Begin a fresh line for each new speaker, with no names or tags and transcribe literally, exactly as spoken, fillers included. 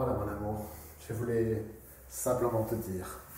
Voilà mon amour, je voulais simplement te dire